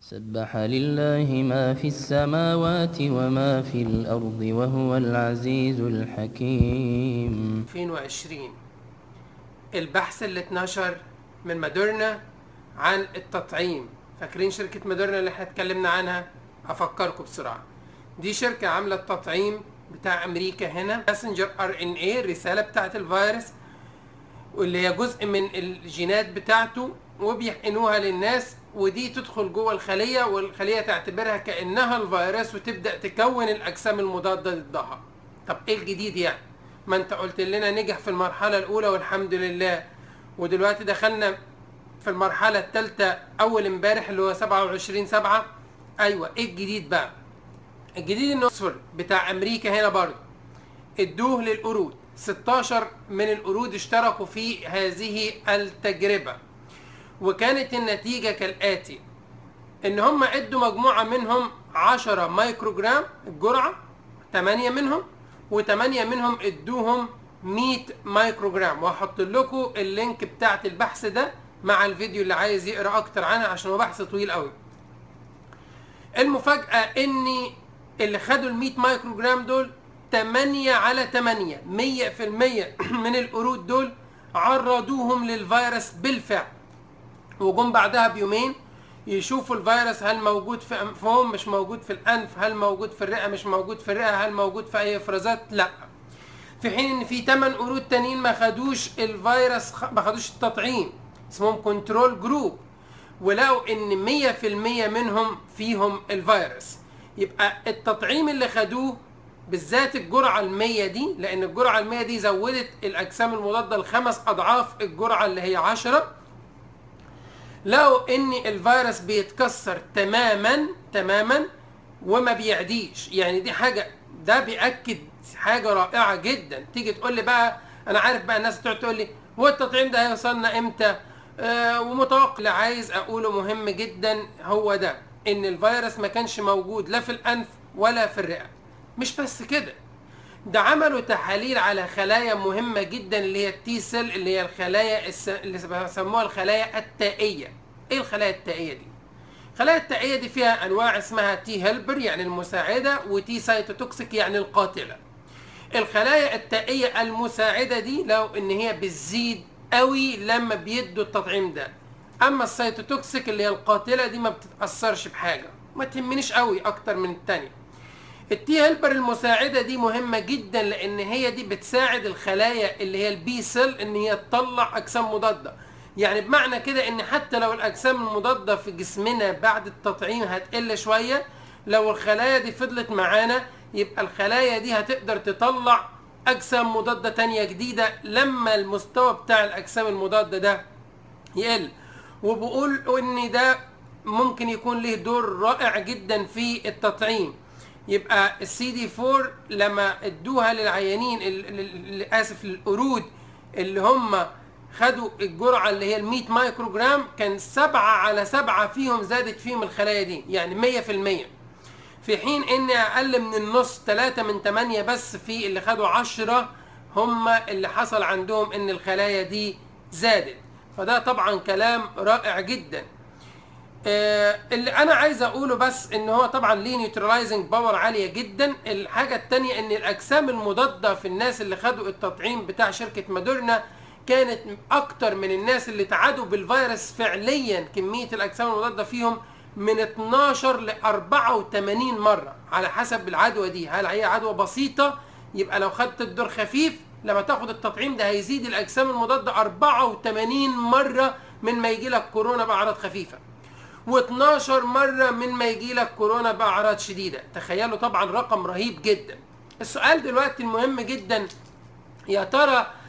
سبح لله ما في السماوات وما في الأرض وهو العزيز الحكيم. 2020 البحث اللي اتنشر من موديرنا عن التطعيم. فاكرين شركة موديرنا اللي احنا اتكلمنا عنها؟ افكركم بسرعة. دي شركة عاملة التطعيم بتاع امريكا هنا، ماسنجر RNA، الرسالة بتاعت الفيروس واللي هي جزء من الجينات بتاعته، وبيحقنوها للناس، ودي تدخل جوه الخلية والخلية تعتبرها كأنها الفيروس وتبدأ تكون الأجسام المضادة ضدها. طب ايه الجديد يعني؟ ما انت قلت لنا نجح في المرحلة الأولى والحمد لله، ودلوقتي دخلنا في المرحلة الثالثة أول امبارح اللي هو 27/7. أيوة، ايه الجديد بقى؟ الجديد إن أكسفورد بتاع أمريكا هنا برضه ادوه للقرود. 16 من القرود اشتركوا في هذه التجربة، وكانت النتيجة كالآتي: ان هم ادوا مجموعة منهم 10 مايكروجرام الجرعة، 8 منهم، و8 منهم ادوهم 100 مايكروجرام. وهحط لكم اللينك بتاعت البحث ده مع الفيديو اللي عايز يقرأ اكتر عنها عشان هو بحث طويل قوي. المفاجأة ان اللي خدوا ال 100 مايكروجرام دول 8/8 100% من القرود دول عرضوهم للفيروس بالفعل، وجم بعدها بيومين يشوفوا الفيروس هل موجود في انفهم، مش موجود في الانف، هل موجود في الرئه، مش موجود في الرئه، هل موجود في اي افرازات، لا. في حين ان في 8 قرود تانيين ما خدوش الفيروس، ما خدوش التطعيم، اسمهم كنترول جروب، ولقوا ان 100% منهم فيهم الفيروس. يبقى التطعيم اللي خدوه بالذات الجرعة 100 دي، لان الجرعة 100 دي زودت الاجسام المضادة ل5 اضعاف الجرعة اللي هي 10، لقوا ان الفيروس بيتكسر تماما وما بيعديش. يعني دي حاجة، ده بيأكد حاجة رائعة جدا. تيجي تقول لي بقى، انا عارف بقى الناس تقعد تقول لي هو التطعيم ده هيوصلنا امتى؟ ومتوقع. اللي عايز اقوله مهم جدا هو ده، ان الفيروس ما كانش موجود لا في الانف ولا في الرئة. مش بس كده، ده عملوا تحاليل على خلايا مهمة جدا اللي هي التي سيل، اللي هي الخلايا اللي بيسموها الخلايا التائية. ايه الخلايا التائية دي؟ الخلايا التائية دي فيها انواع اسمها تي هيلبر يعني المساعدة، وتي سايتوتوكسيك يعني القاتلة. الخلايا التائية المساعدة دي لو ان هي بتزيد قوي لما بيدوا التطعيم ده، اما السايتوتوكسيك اللي هي القاتلة دي ما بتتأثرش بحاجة، ما تهمنيش قوي اكتر من التانية. التي هيلبر المساعدة دي مهمة جدا، لان هي دي بتساعد الخلايا اللي هي البي سيل ان هي تطلع اجسام مضادة. يعني بمعنى كده ان حتى لو الاجسام المضادة في جسمنا بعد التطعيم هتقل شوية، لو الخلايا دي فضلت معانا يبقى الخلايا دي هتقدر تطلع اجسام مضادة تانية جديدة لما المستوى بتاع الاجسام المضادة ده يقل. وبقول ان ده ممكن يكون له دور رائع جدا في التطعيم. يبقى السي دي 4 لما ادوها للعيانين للقرود اللي هم خدوا الجرعة اللي هي 100 مايكروجرام، كان 7/7 فيهم زادت فيهم الخلايا دي، يعني 100%. في حين ان اقل من النص، 3/8 بس في اللي خدوا 10 هم اللي حصل عندهم ان الخلايا دي زادت. فده طبعا كلام رائع جدا. اللي انا عايز اقوله بس ان هو طبعا ليه نيوترلايزنج باور عاليه جدا. الحاجه الثانيه ان الاجسام المضاده في الناس اللي خدوا التطعيم بتاع شركه موديرنا كانت اكتر من الناس اللي تعادوا بالفيروس فعليا. كميه الاجسام المضاده فيهم من 12 ل 84 مره على حسب العدوى دي. هل هي عدوى بسيطه يبقى لو خدت الدور خفيف، لما تاخد التطعيم ده هيزيد الاجسام المضاده 84 مره من ما يجي لك كورونا باعراض خفيفه، و12 مرة من ما يجي لك كورونا بأعراض شديدة. تخيلوا طبعا رقم رهيب جدا. السؤال دلوقتي المهم جدا، يا ترى